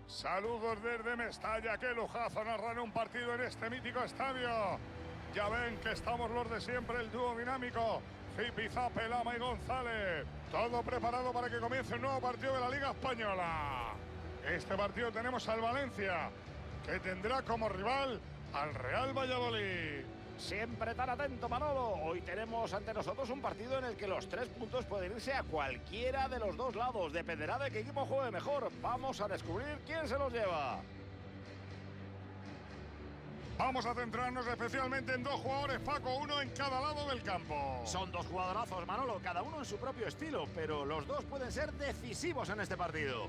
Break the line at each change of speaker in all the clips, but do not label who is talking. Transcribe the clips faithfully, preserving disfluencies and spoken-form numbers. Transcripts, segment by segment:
Saludos desde Mestalla, qué lujazo narrar un partido en este mítico estadio. Ya ven que estamos los de siempre, el dúo dinámico, Zipizape, Lama y González. Todo preparado para que comience un nuevo partido de la Liga Española. Este partido tenemos al Valencia, que tendrá como rival al Real Valladolid.
Siempre tan atento, Manolo. Hoy tenemos ante nosotros un partido en el que los tres puntos pueden irse a cualquiera de los dos lados. Dependerá de qué equipo juegue mejor. Vamos a descubrir quién se los lleva.
Vamos a centrarnos especialmente en dos jugadores, Paco, uno en cada lado del campo.
Son dos jugadorazos, Manolo, cada uno en su propio estilo, pero los dos pueden ser decisivos en este partido.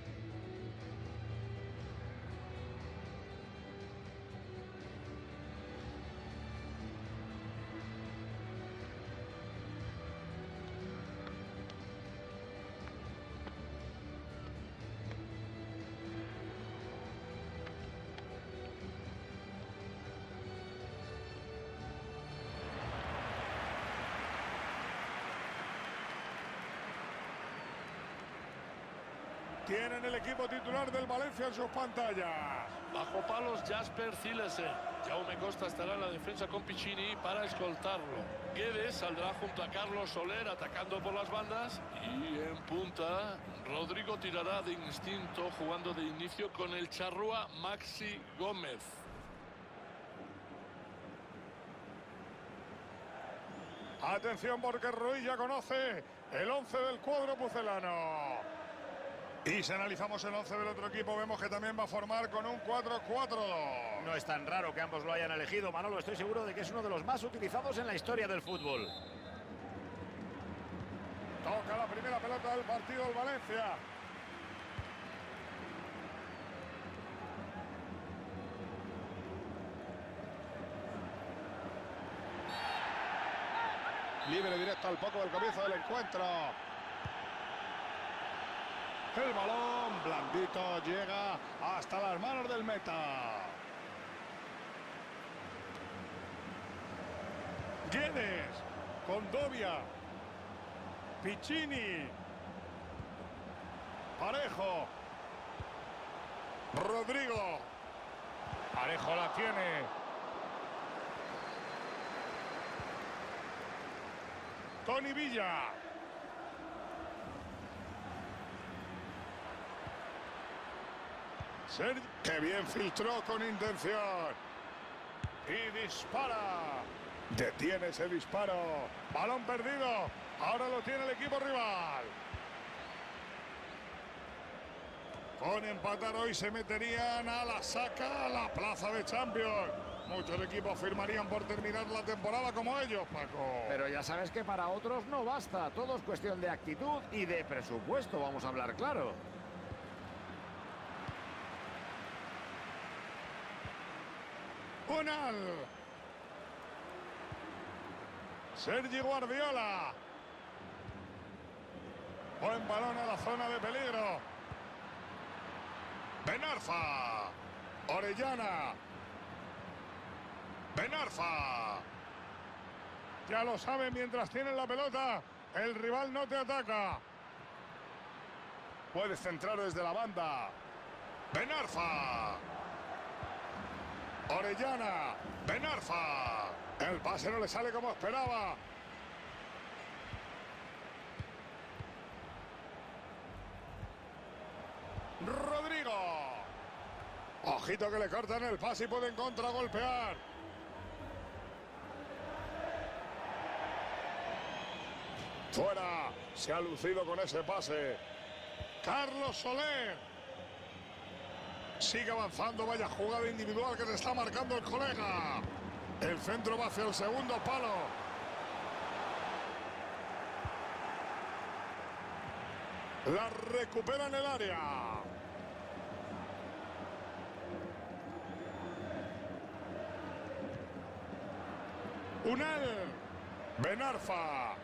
Tienen el equipo titular del Valencia en sus pantallas.
Bajo palos, Jasper Cillesen. Jaume Costa estará en la defensa con Piccini para escoltarlo. Guedes saldrá junto a Carlos Soler atacando por las bandas. Y en punta, Rodrigo tirará de instinto jugando de inicio con el charrúa Maxi Gómez.
Atención porque Ruiz ya conoce el once del cuadro pucelano. Y si analizamos el once del otro equipo, vemos que también va a formar con un cuatro cuatro dos.
No es tan raro que ambos lo hayan elegido, Manolo. Estoy seguro de que es uno de los más utilizados en la historia del fútbol.
Toca la primera pelota del partido el Valencia. Libre directo al poco del comienzo del encuentro. El balón blandito llega hasta las manos del meta. Guedes, Condovia, Piccini, Parejo, Rodrigo. Parejo la tiene. Tony Villa. Sergio, que bien filtró con intención. Y dispara. Detiene ese disparo. Balón perdido. Ahora lo tiene el equipo rival. Con empatar hoy se meterían a la saca, a la plaza de Champions. Muchos equipos firmarían por terminar la temporada como ellos, Paco.
Pero ya sabes que para otros no basta. Todo es cuestión de actitud y de presupuesto, vamos a hablar claro.
Unal. Sergi Guardiola. Buen balón a la zona de peligro. Benarfa. Orellana. Benarfa. Ya lo saben, mientras tienen la pelota, el rival no te ataca. Puedes centrar desde la banda. Benarfa. Orellana, Benarfa. El pase no le sale como esperaba. Rodrigo. Ojito que le cortan el pase y pueden contragolpear. Fuera. Se ha lucido con ese pase. Carlos Soler. Sigue avanzando, vaya jugada individual que le está marcando el colega. El centro va hacia el segundo palo. La recupera en el área. Unal. Benarfa.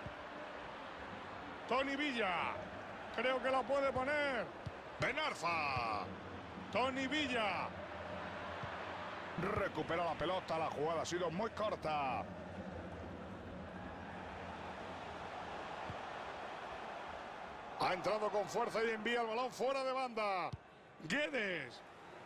Tony Villa. Creo que la puede poner. Benarfa. Tony Villa. Recupera la pelota, la jugada ha sido muy corta. Ha entrado con fuerza y envía el balón fuera de banda. Guedes.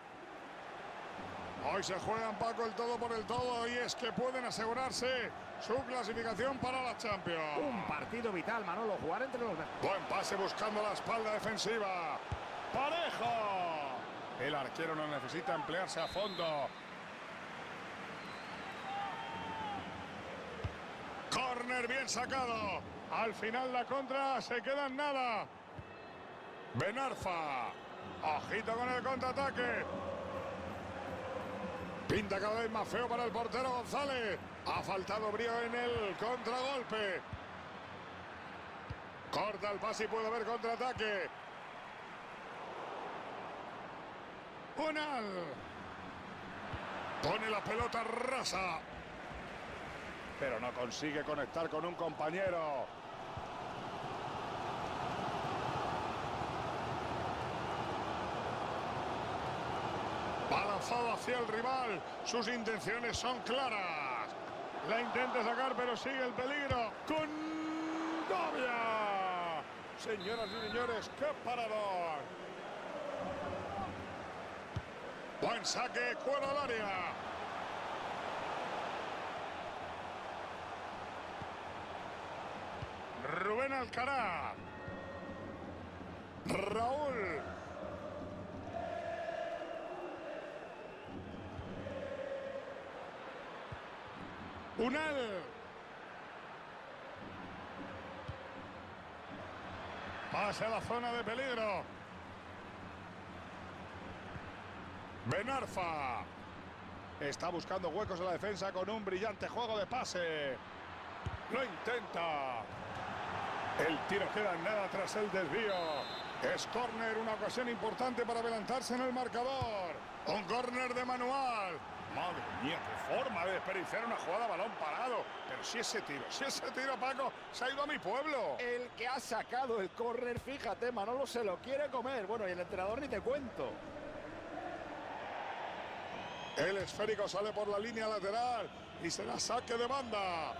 Hoy se juegan, Paco, el todo por el todo, y es que pueden asegurarse su clasificación para la Champions.
Un partido vital, Manolo, jugar entre los...
Buen pase buscando la espalda defensiva. ¡Parejo! El arquero no necesita emplearse a fondo. Córner bien sacado. Al final la contra se queda en nada. Ben Arfa. Ojito con el contraataque. Pinta cada vez más feo para el portero González. Ha faltado brío en el contragolpe. Corta el pase y puede haber contraataque. Unal. Pone la pelota rasa. Pero no consigue conectar con un compañero. Va lanzado hacia el rival. Sus intenciones son claras. La intenta sacar, pero sigue el peligro. Con Dobia. Señoras y señores, qué parador. Buen saque, fuera del área. Rubén Alcaraz. Raúl. Unal. Pase a la zona de peligro. Ben Arfa. Está buscando huecos en la defensa con un brillante juego de pase. Lo intenta. El tiro queda en nada tras el desvío. Es córner, una ocasión importante para adelantarse en el marcador. Un córner de manual. Madre mía, qué forma de desperdiciar una jugada a balón parado. Pero si ese tiro, si ese tiro, Paco, se ha ido a mi pueblo.
El que ha sacado el córner, fíjate, Manolo se lo quiere comer. Bueno, y el entrenador ni te cuento.
El esférico sale por la línea lateral y será saque de banda.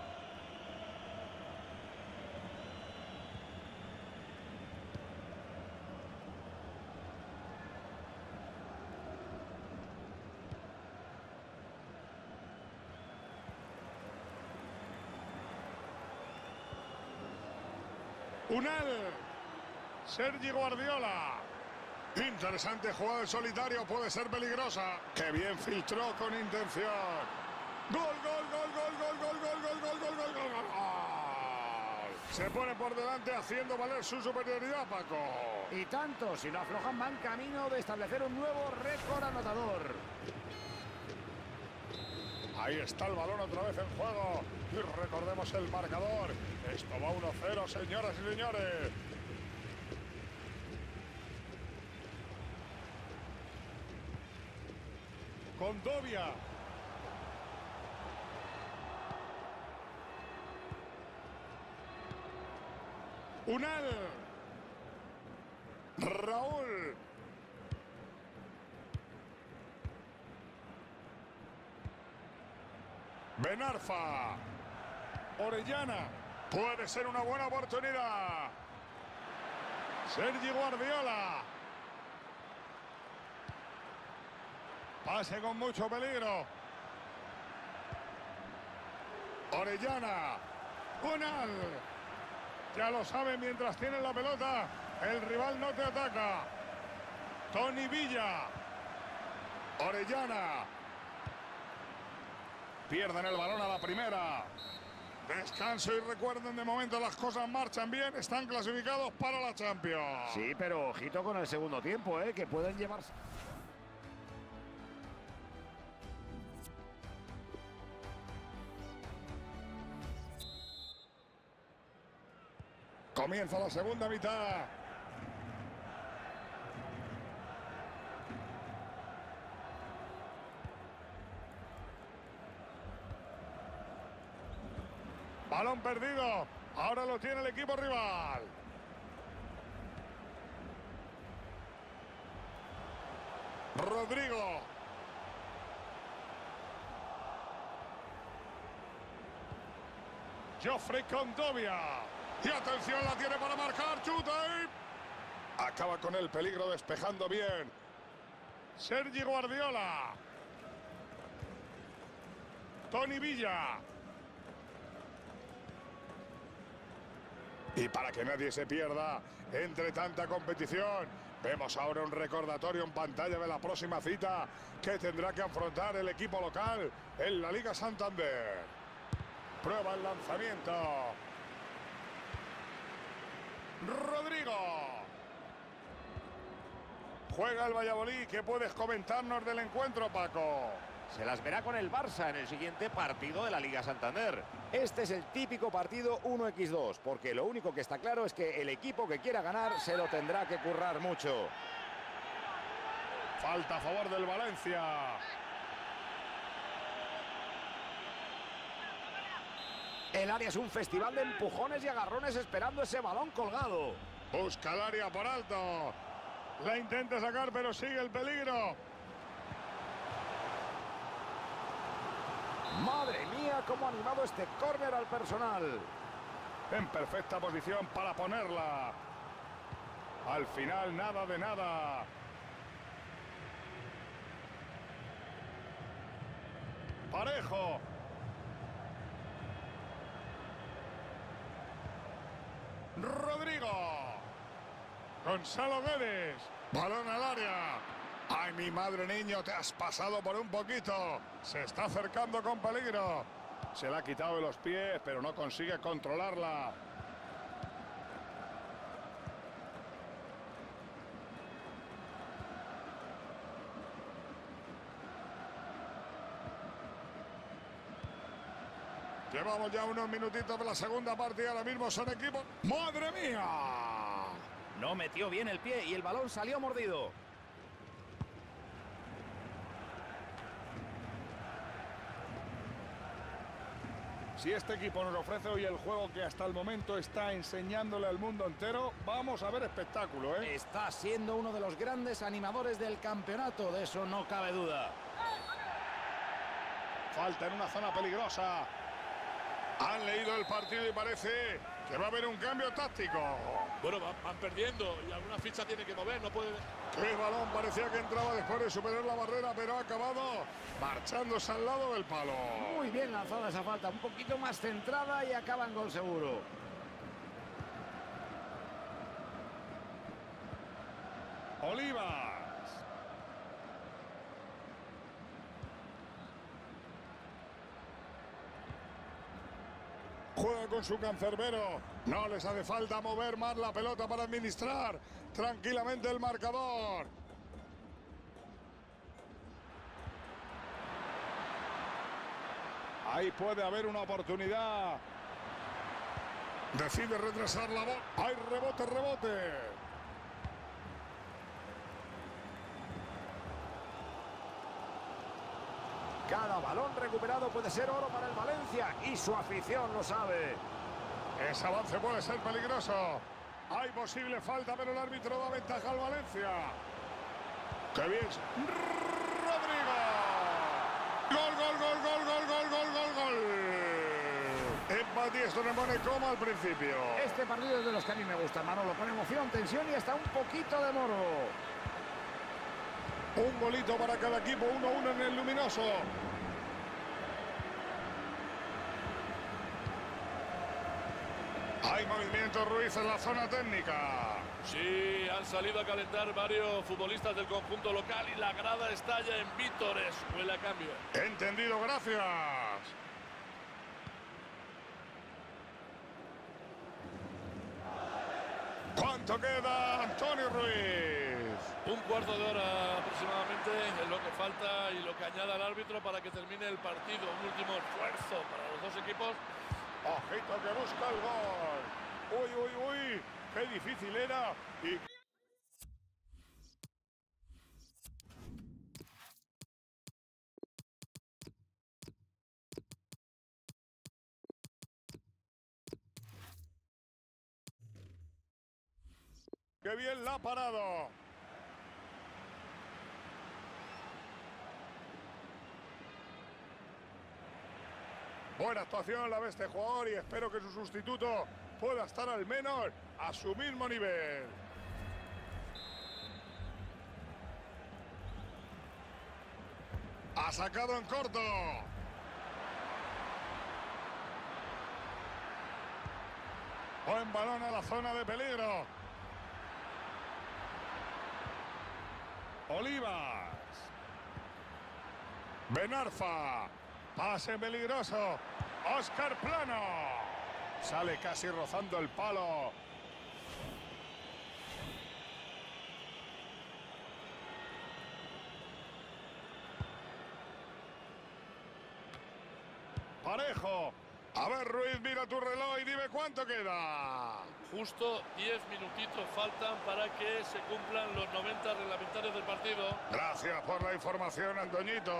Unal. Sergi Guardiola. Interesante jugada de solitario, puede ser peligrosa. Que bien filtró con intención. Gol, gol, gol, gol, gol, gol, gol, gol, gol, gol, gol, gol, gol. Se pone por delante haciendo valer su superioridad, Paco.
Y tanto, si no aflojan, van camino de establecer un nuevo récord anotador.
Ahí está el balón otra vez en juego. Y recordemos el marcador. Esto va uno cero, señoras y señores. Condovia. Unal. Raúl. Ben Arfa. Orellana. Puede ser una buena oportunidad. Sergi Guardiola. Pase con mucho peligro. Orellana. Unal. Ya lo saben, mientras tienen la pelota, el rival no te ataca. Tony Villa. Orellana. Pierden el balón a la primera. Descanso y recuerden, de momento las cosas marchan bien. Están clasificados para la Champions.
Sí, pero ojito con el segundo tiempo, ¿eh? Que pueden llevarse...
Comienza la segunda mitad. Balón perdido. Ahora lo tiene el equipo rival. Rodrigo. Geoffrey Condovia. Y atención, la tiene para marcar. Chuta y... acaba con el peligro despejando bien. Sergi Guardiola. Toni Villa. Y para que nadie se pierda entre tanta competición, vemos ahora un recordatorio en pantalla de la próxima cita que tendrá que afrontar el equipo local en la Liga Santander. Prueba el lanzamiento. Rodrigo. Juega el Valladolid. ¿Qué puedes comentarnos del encuentro, Paco?
Se las verá con el Barça en el siguiente partido de la Liga Santander. Este es el típico partido uno equis dos, porque lo único que está claro es que el equipo que quiera ganar se lo tendrá que currar mucho.
Falta a favor del Valencia.
El área es un festival de empujones y agarrones esperando ese balón colgado.
Busca el área por alto. La intenta sacar, pero sigue el peligro.
Madre mía, cómo ha animado este córner al personal.
En perfecta posición para ponerla. Al final, nada de nada. Parejo. Rodrigo. Gonzalo Guedes. Balón al área. Ay, mi madre, niño, te has pasado por un poquito. Se está acercando con peligro. Se la ha quitado de los pies, pero no consigue controlarla. Llevamos ya unos minutitos de la segunda parte y ahora mismo son equipos. ¡Madre mía!
No metió bien el pie y el balón salió mordido.
Si este equipo nos ofrece hoy el juego que hasta el momento está enseñándole al mundo entero, vamos a ver espectáculo, ¿eh?
Está siendo uno de los grandes animadores del campeonato, de eso no cabe duda.
Falta en una zona peligrosa. Han leído el partido y parece que va a haber un cambio táctico.
Bueno, van, van perdiendo y alguna ficha tiene que mover, no puede...
El balón parecía que entraba después de superar la barrera, pero ha acabado marchándose al lado del palo.
Muy bien lanzada esa falta, un poquito más centrada y acaba en gol seguro.
Olivas. Juega con su cancerbero. No les hace falta mover más la pelota para administrar tranquilamente el marcador. Ahí puede haber una oportunidad. Decide retrasar la bola. Hay rebote, rebote.
Cada balón recuperado puede ser oro para el Valencia y su afición lo sabe.
Ese avance puede ser peligroso. Hay posible falta, pero el árbitro da ventaja al Valencia. ¡Qué bien! ¡Rodrigo! ¡Gol, gol, gol, gol, gol, gol, gol, gol, gol! Empate y esto me pone como al principio.
Este partido es de los que a mí me gusta, Manolo, con emoción, tensión y hasta un poquito de morbo.
Un golito para cada equipo, uno a uno en el luminoso. Hay movimiento, Ruiz, en la zona técnica.
Sí, han salido a calentar varios futbolistas del conjunto local y la grada estalla en vítores. Huele a cambio.
Entendido, gracias. ¿Cuánto queda, Antonio Ruiz?
Un cuarto de hora aproximadamente es lo que falta y lo que añade al árbitro para que termine el partido. Un último esfuerzo para los dos equipos.
Ojito que busca el gol. Uy, uy, uy. Qué difícil era. Y... ¡Qué bien la ha parado! Buena actuación la de este jugador y espero que su sustituto pueda estar al menos a su mismo nivel. Ha sacado en corto. Buen balón a la zona de peligro. Olivas. Benarfa. Pase peligroso. Óscar Plano. Sale casi rozando el palo. Parejo. A ver, Ruiz, mira tu reloj y dime cuánto queda.
Justo diez minutitos faltan para que se cumplan los noventa reglamentarios del partido.
Gracias por la información, Antoñito.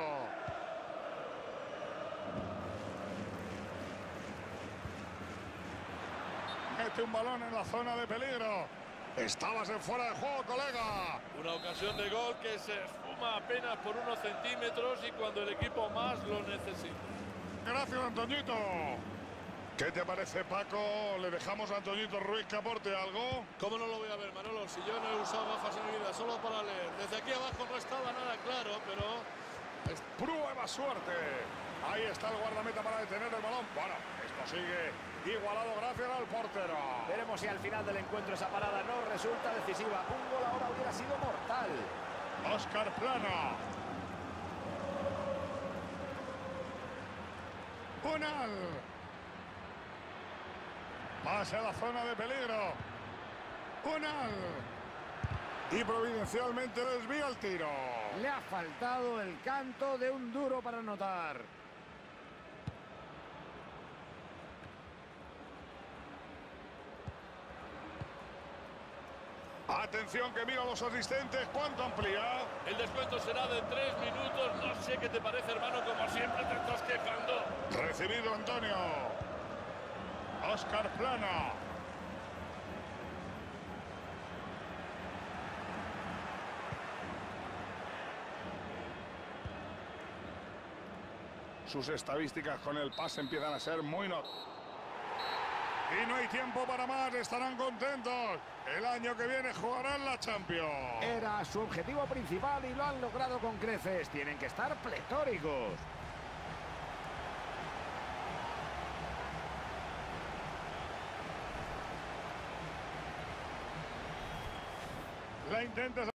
Mete un balón en la zona de peligro. Estabas en fuera de juego, colega.
Una ocasión de gol que se esfuma apenas por unos centímetros y cuando el equipo más lo necesita.
Gracias, Antoñito. ¿Qué te parece, Paco? ¿Le dejamos a Antoñito Ruiz que aporte algo?
¿Cómo no lo voy a ver, Manolo? Si yo no he usado gafas en mi vida, solo para leer. Desde aquí abajo no estaba nada claro, pero...
Prueba suerte. Ahí está el guardameta para detener el balón. Bueno, esto sigue igualado gracias al portero.
Veremos si al final del encuentro esa parada no resulta decisiva. Un gol ahora hubiera sido mortal.
Óscar Plano. Unal. Pase a la zona de peligro. Unal. Y providencialmente desvía el tiro.
Le ha faltado el canto de un duro para anotar.
Atención que mira a los asistentes. ¿Cuánto amplía?
El descuento será de tres minutos. No sé qué te parece, hermano. Como siempre te estás quejando.
Recibido Antonio. Óscar Plano. Sus estadísticas con el pase empiezan a ser muy no... Y no hay tiempo para más, estarán contentos. El año que viene jugarán la Champions.
Era su objetivo principal y lo han logrado con creces. Tienen que estar pletóricos.
La intenta